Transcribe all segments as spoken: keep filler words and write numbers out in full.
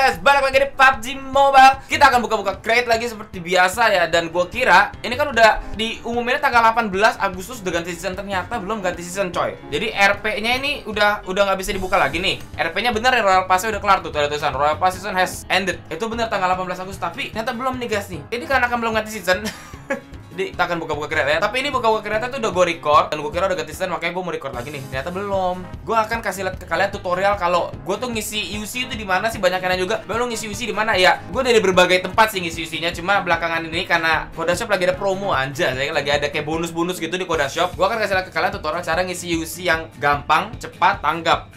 guys, balik lagi di P U B G Mobile. Kita akan buka-buka crate lagi seperti biasa ya. Dan gue kira ini kan udah diumumin tanggal delapan belas Agustus udah ganti season. Ternyata belum ganti season coy. Jadi R P-nya ini udah udah nggak bisa dibuka lagi nih. R P-nya bener ya, Royal Pass-nya udah kelar tuh, ada tulisan Royal Pass season has ended. Itu bener tanggal delapan belas Agustus, tapi ternyata belum nih guys nih. Ini karena kan belum ganti season. Jadi kita akan buka-buka kereta ya. Tapi ini buka-buka kereta tuh udah gue record dan gue kira udah ganti season, makanya gue mau record lagi nih. Ternyata belum. Gue akan kasih lihat ke kalian tutorial kalau gue tuh ngisi U C itu di mana sih, banyak yang juga. Belum ngisi U C di mana ya? Gue dari berbagai tempat sih ngisi U C-nya. Cuma belakangan ini karena Kodashop lagi ada promo aja, saya lagi ada kayak bonus-bonus gitu di Kodashop. Gue akan kasih lihat ke kalian tutorial cara ngisi U C yang gampang, cepat, tanggap.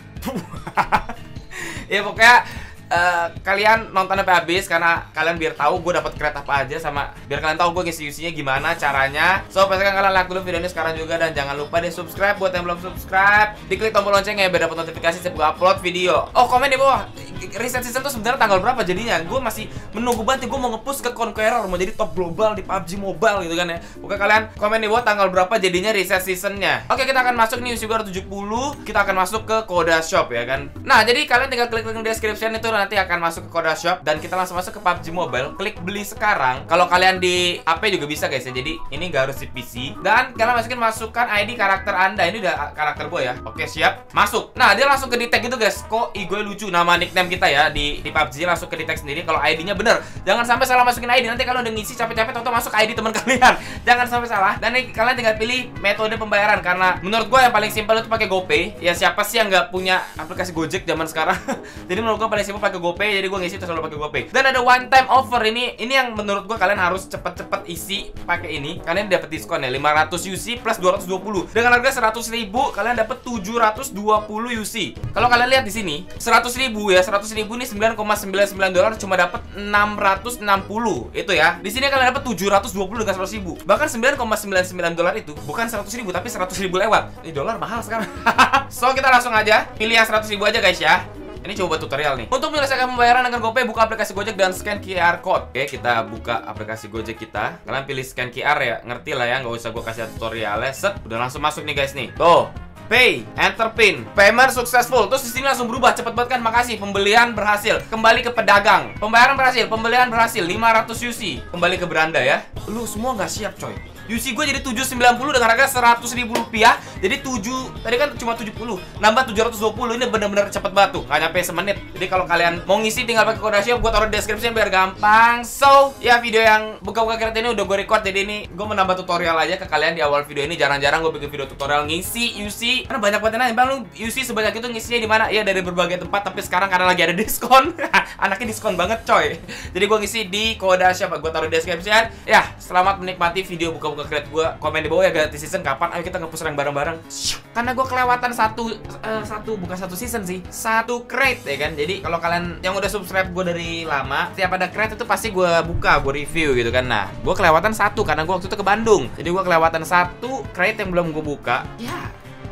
Ya pokoknya Uh, kalian nonton sampai habis karena kalian biar tahu gue dapat kereta apa aja, sama biar kalian tahu gue ngisi U C-nya gimana caranya. So pastikan kalian like dulu video ini sekarang juga, dan jangan lupa di subscribe buat yang belum subscribe. Diklik tombol loncengnya biar dapat notifikasi setiap gue upload video. Oh, komen di bawah reset season tuh sebenarnya tanggal berapa jadinya. Gue masih menunggu banget, gue mau nge-push ke Conqueror, mau jadi top global di P U B G Mobile gitu kan ya. Oke, kalian komen di bawah tanggal berapa jadinya reset seasonnya. Oke, kita akan masuk nih U C gue tujuh puluh. Kita akan masuk ke Kodashop ya kan. Nah, jadi kalian tinggal klik link di description itu, nanti akan masuk ke Kodashop dan kita langsung masuk ke P U B G Mobile. Klik beli sekarang. Kalau kalian di H P juga bisa guys ya. Jadi ini nggak harus di P C. Dan kalian masukin masukkan I D karakter Anda. Ini udah karakter gue ya. Oke, siap. Masuk. Nah, dia langsung ke detect gitu guys. Kok i gue lucu nama nickname kita ya di di P U B G, langsung ke detect sendiri kalau I D-nya bener. Jangan sampai salah masukin I D. Nanti kalau udah ngisi capek-capek atau masuk I D teman kalian. Jangan sampai salah. Dan nih kalian tinggal pilih metode pembayaran, karena menurut gue yang paling simpel itu pakai GoPay. Ya siapa sih yang nggak punya aplikasi Gojek zaman sekarang? Jadi menurut gue paling simpel pakai GoPay. Jadi gue ngisi itu selalu pakai GoPay. Dan ada one time offer ini. Ini yang menurut gue kalian harus cepet-cepet isi pakai ini. Kalian dapat diskon ya lima ratus U C plus dua ratus dua puluh. Dengan harga seratus ribu kalian dapat tujuh ratus dua puluh U C. Kalau kalian lihat di sini seratus ribu ya, seratus ribu ini sembilan koma sembilan sembilan dolar, cuma dapat enam ratus enam puluh. Itu ya. Di sini kalian dapat tujuh ratus dua puluh dengan seratus ribu. Bahkan sembilan koma sembilan sembilan dolar itu bukan seratus ribu tapi seratus ribu lewat. Ini dolar mahal sekarang. So kita langsung aja pilih yang seratus ribu aja guys ya. Ini coba tutorial nih. Untuk menyelesaikan pembayaran dengan GoPay, buka aplikasi Gojek dan scan Q R code. Oke, kita buka aplikasi Gojek kita. Kalian pilih scan Q R ya, ngerti lah ya, nggak usah gue kasih tutorialnya. Set, udah langsung masuk nih guys nih. Tuh, pay, enter pin, payment successful. Terus di sini langsung berubah, cepet banget kan? Makasih, pembelian berhasil. Kembali ke pedagang. Pembayaran berhasil, pembelian berhasil. lima ratus U C. Kembali ke beranda ya. Lu semua nggak siap coy. U C gue jadi tujuh ratus sembilan puluh dengan harga seratus ribu rupiah. Jadi tujuh, tadi kan cuma tujuh puluh, nambah tujuh ratus dua puluh. Ini bener-bener cepet banget tuh, nggak nyampe semenit. Jadi kalau kalian mau ngisi tinggal pakai Kodashop, gue taruh di description biar gampang. So, ya video yang buka-buka kereta ini udah gue record. Jadi ini gue menambah tutorial aja ke kalian di awal video ini. Jarang-jarang gue bikin video tutorial ngisi U C. Karena banyak banget yang nanya, "Bang, lu U C sebanyak itu ngisinya di mana?" Iya, dari berbagai tempat, tapi sekarang karena lagi ada diskon. Anaknya diskon banget coy. Jadi gue ngisi di Kodashop, gue taruh di description. Ya, selamat menikmati video buka-buka kereta gue. Komen di bawah ya ganti season kapan, ayo kita nge-push rank bareng-bareng. Karena gue kelewatan satu uh, satu bukan satu season sih, satu crate ya kan. Jadi kalau kalian yang udah subscribe gue dari lama, setiap ada crate itu pasti gue buka, gue review gitu kan. Nah, gue kelewatan satu karena gue waktu itu ke Bandung. Jadi gue kelewatan satu crate yang belum gue buka. Ya,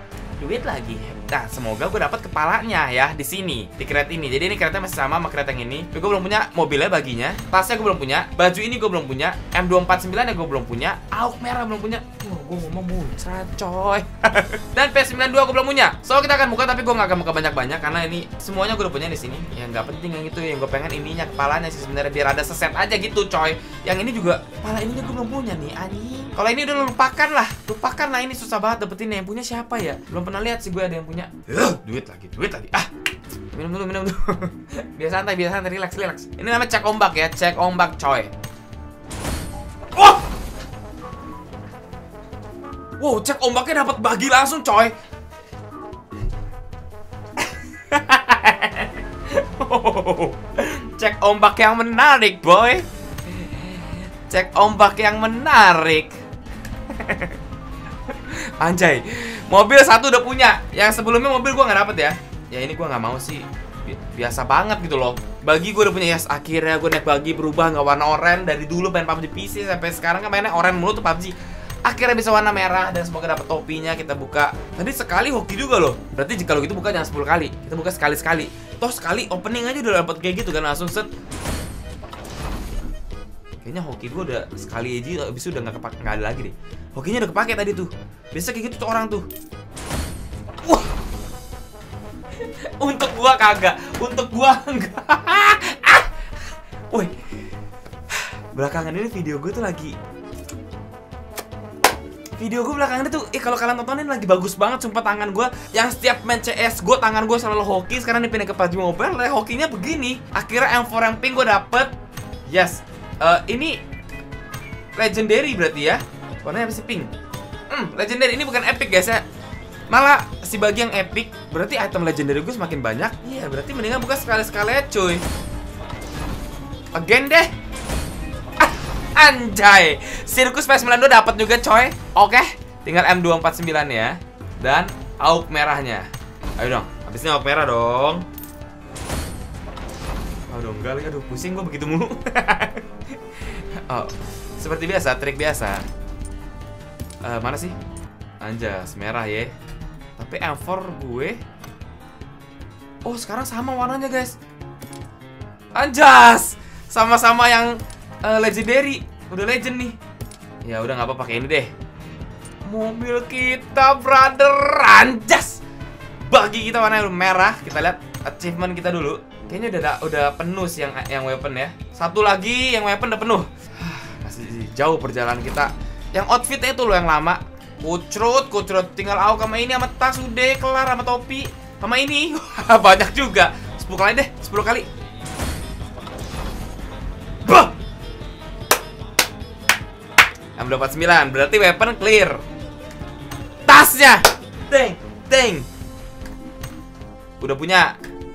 duit lagi. Nah, semoga gue dapat kepalanya ya di sini, di crate ini. Jadi ini crate masih sama sama crate yang ini. Tapi gue belum punya mobilnya, baginya. Tasnya gue belum punya. Baju ini gue belum punya. M dua empat sembilan ya gue belum punya. A U K merah belum punya. Oh, gue ngomong muncrat coy. Dan P sembilan dua gue belum punya. So kita akan buka, tapi gue nggak akan buka banyak-banyak karena ini semuanya gue udah punya di sini. Ya nggak penting yang itu, yang gue pengen ininya, kepalanya sih sebenarnya, biar ada seset aja gitu coy. Yang ini juga kepala ininya gue belum punya nih anjing. Kalau ini udah lupakan lah, lupakan lah, ini susah banget dapetinnya. Yang punya siapa ya? Belum pernah lihat sih gue ada yang punya. Uh, duit lagi, duit lagi. Ah, minum dulu, minum dulu. Biar santai, biar santai, relax, relax. Ini namanya cek ombak ya, cek ombak coy. Oh! Wow, cek ombaknya dapat bagi langsung coy. Cek ombak yang menarik boy. Cek ombak yang menarik. Anjay, mobil satu udah punya. Yang sebelumnya mobil gua nggak dapet ya. Ya ini gua nggak mau sih. Biasa banget gitu loh. Bagi gue udah punya, yes, akhirnya gue naik bagi berubah nggak warna oranye. Dari dulu main P U B G P C sampai sekarang kan mainnya oranye mulu tuh P U B G. Akhirnya bisa warna merah dan semoga dapat topinya. Kita buka. Tadi sekali hoki juga loh. Berarti kalau gitu buka jangan sepuluh kali. Kita buka sekali-sekali. Toh sekali opening aja udah dapat kayak gitu kan, langsung set. Kayaknya hoki gue udah sekali aja, abis itu udah nggak kepake, nggak ada lagi deh. Hokinya udah kepake tadi tuh. Biasa kayak gitu tuh orang tuh. Wah. Untuk gua kagak, untuk gua enggak. Woi, belakangan ini video gue tuh lagi Video gue belakangan itu, eh kalau kalian tontonin lagi bagus banget. Sumpah tangan gue, yang setiap main C S gue tangan gue selalu hoki. Sekarang dipindah ke P U B G Mobile, lah hokinya begini. Akhirnya M four yang pink gue dapet. Yes, uh, ini legendary berarti ya. Warnanya apa sih, pink? Hmm, legendary, ini bukan epic guys ya. Malah si bagi yang epic, berarti item legendary gue semakin banyak. Iya, berarti mendingan buka sekali-sekali ya cuy. Again deh. Anjay, sirkus P S sembilan dua dapat juga coy. Oke, tinggal M dua empat sembilan ya. Dan A U K merahnya. Ayo dong, habisnya A U K merah dong. Aduh enggak lagi, aduh pusing gue begitu mulu. Oh, seperti biasa, trik biasa. uh, Mana sih? Anjas, merah ya. Tapi M four gue, oh sekarang sama warnanya guys. Anjas, sama-sama yang Uh, legendary, udah legend nih. Ya udah nggak apa pakai ini deh. Mobil kita brother, anjas. Bagi kita warna merah. Kita lihat achievement kita dulu. Kayaknya udah udah penuh sih yang yang weapon ya. Satu lagi yang weapon udah penuh. Masih jauh perjalanan kita. Yang outfitnya itu loh yang lama. Kucrut, kucrut. Tinggal A U K sama ini sama tas udah kelar, sama topi sama ini. Banyak juga. sepuluh kali deh, sepuluh kali. Bah! M dua empat sembilan, berarti weapon clear. Tasnya, deng, deng. Udah punya.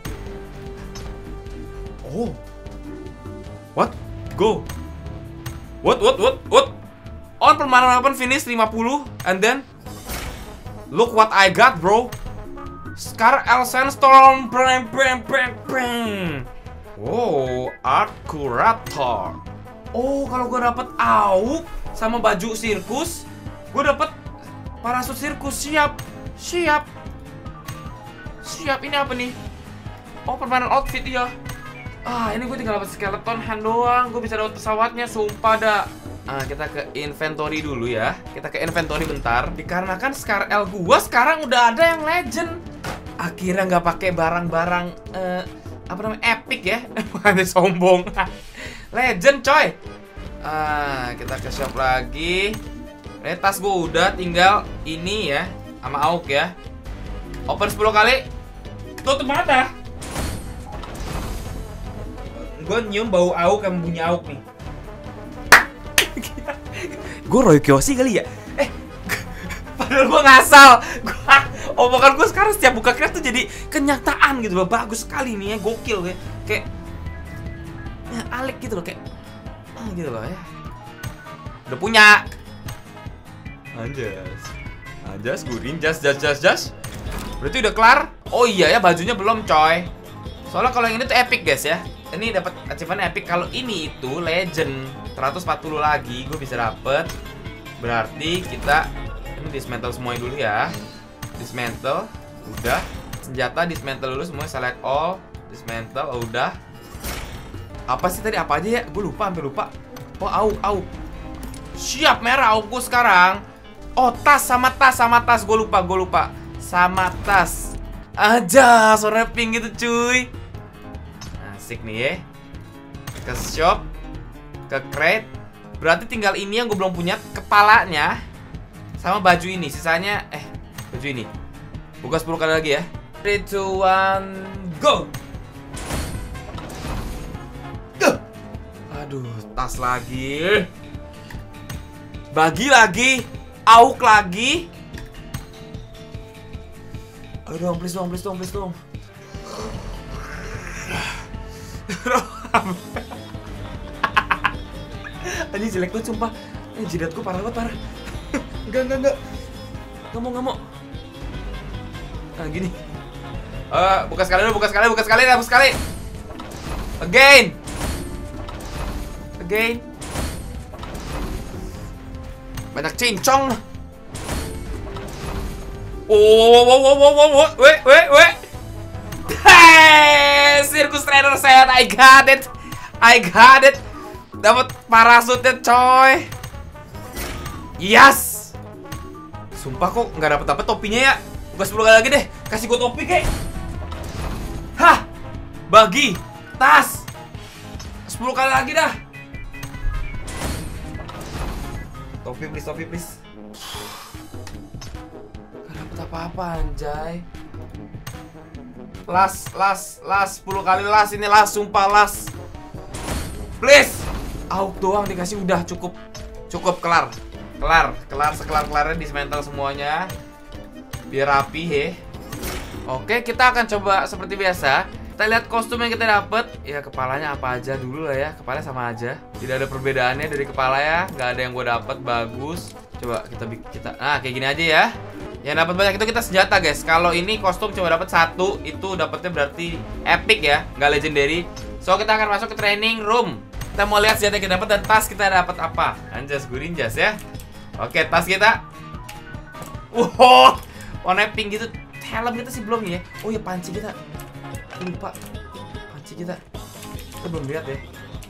Oh, what? Go. What, what, what, what? On permanen weapon finish lima puluh, and then look what I got, bro. Scar El Sandstorm, bang, bang, bang, bang. Wow, Art Curator. Oh, kalau gue dapet A U K sama baju sirkus, gue dapet parasut sirkus. Siap, siap, siap. Ini apa nih? Oh, permanen outfit ya. Ah, ini gue tinggal dapet skeleton hand doang. Gue bisa dapet pesawatnya, sumpah dah. Ah, kita ke inventory dulu ya. Kita ke inventory bentar. Dikarenakan Scar L gue sekarang udah ada yang legend. Akhirnya nggak pakai barang-barang uh, apa namanya epic ya. Bukan sombong. Legend coy. Ah, kita ke shop lagi. Ini tas gue udah, tinggal ini ya sama A U K ya. Open sepuluh kali. Tutup mata. Gue nyium bau A U K sama bunyi A U K nih. Gue Roy Kiyoshi kali ya. Eh, padahal gue ngasal. Gua, omongan gue sekarang setiap buka crate tuh jadi kenyataan gitu loh. Bagus sekali nih ya, gokil ya. Kayak ya, alik gitu loh, kayak ah, gitu loh ya. Udah punya. Anjas, Anjas, gurin, jas, jas, jas, jas. Berarti udah kelar. Oh iya ya, bajunya belum coy. Soalnya kalau yang ini tuh epic guys ya. Ini dapat achievement epic. Kalau ini itu legend. seratus empat puluh lagi gue bisa dapet. Berarti kita ini dismantle semuanya dulu ya. Dismantle, udah. Senjata dismantle dulu semua, select all, dismantle, oh, udah. Apa sih tadi, apa aja ya? Gue lupa, hampir lupa. Oh, A U K, A U K. Siap, merah A U K gue sekarang. Oh, tas sama tas, sama tas. Gue lupa, gue lupa. Sama tas. Aja, warna pink gitu cuy. Asik nih ya. Ke shop, ke crate. Berarti tinggal ini yang gue belum punya, kepalanya. Sama baju ini, sisanya, eh, baju ini. Buka sepuluh kali lagi ya. three, two, one, go! Aduh, tas lagi. Bagi lagi. A U K lagi. Ayo dong, please dong, please dong, please dong. Anjing jelek banget sumpah. Eh, jidatku parah banget, parah. Enggak, enggak, enggak. Nggak mau, nggak mau. Nah, gini. Uh, buka sekali dulu, buka sekali, buka sekali, buka sekali. Again. Again. Banyak cincong. Oh, wow, wow, wow, wow, wow, weh, weh, weh. Hey, Circus Trainer set, I got it, I got it. Dapat parasutnya, coy. Yes. Sumpah kok nggak dapet dapet topinya ya. Buka sepuluh kali lagi deh. Kasih gue topi kek. Hah. Bagi. Tas. sepuluh kali lagi dah. Topi please, topi please. Gak dapet apa-apa anjay. Las, las, las, sepuluh kali las, ini las, sumpah las. Please. Auk doang dikasih udah cukup. Cukup, kelar. Kelar, kelar, sekelar-kelarnya dismantle semuanya. Biar rapi he. Oke, kita akan coba seperti biasa. Kita lihat kostum yang kita dapat. Ya kepalanya apa aja dulu lah ya. Kepalanya sama aja. Tidak ada perbedaannya dari kepala ya. Gak ada yang gue dapat bagus. Coba kita kita. Nah kayak gini aja ya. Yang dapat banyak itu kita senjata guys. Kalau ini kostum coba dapat satu, itu dapatnya berarti epic ya, nggak legendary. So kita akan masuk ke training room. Kita mau lihat senjata yang kita dapat dan tas kita dapat apa. Anjas gurinjas ya. Oke, tas kita. Wow, warna pink gitu. Helm kita sih belum ya. Oh ya, panci kita. Lupa. Panci kita. Kita belum lihat ya.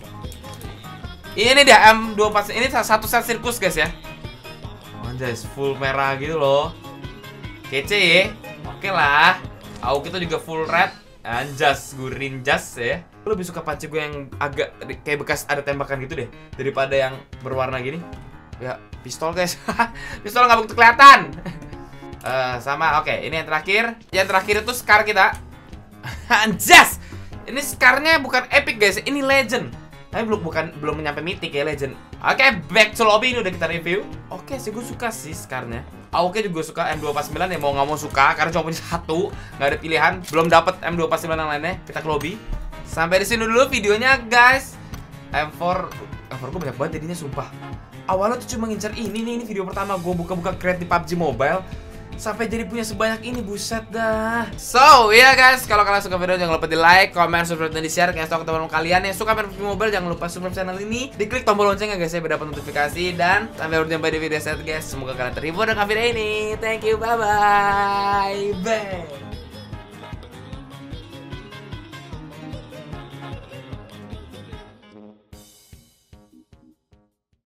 Ini dia M dua empat. Ini satu set sirkus guys ya. Anjas full merah gitu loh. Kece ya. Oke lah. Aku kita juga full red. Anjas gurinjas ya. Gue lebih suka panci gue yang agak kayak bekas ada tembakan gitu deh, daripada yang berwarna gini. Ya, pistol guys. Pistol nggak begitu kelihatan. uh, Sama, oke, okay. Ini yang terakhir. Yang terakhir itu scar kita. Anjas. Ini scarnya bukan epic guys, ini legend. Tapi belum bukan belum nyampe mythic ya, legend. Oke, okay, back to lobby, ini udah kita review. Oke okay, sih, gue suka sih scarnya. Oke juga suka M dua empat sembilan ya, mau nggak mau suka karena cuma punya satu, nggak ada pilihan. Belum dapat M dua empat sembilan yang lainnya. Kita ke lobby. Sampai di sini dulu videonya guys. M empat M empat gue banyak banget jadinya sumpah. Awalnya tuh cuma ngincar ini nih, ini video pertama gue buka-buka create di P U B G Mobile. Sampai jadi punya sebanyak ini, buset dah. So, ya yeah guys, kalau kalian suka video jangan lupa di like, comment, subscribe, dan di share. Kasih tau ke teman-teman kalian yang suka main P U B G Mobile, jangan lupa subscribe channel ini. Diklik tombol loncengnya guys ya, biar dapat notifikasi. Dan sampai berjumpa di video selanjutnya guys. Semoga kalian terhibur dengan video ini. Thank you, bye-bye. Bye.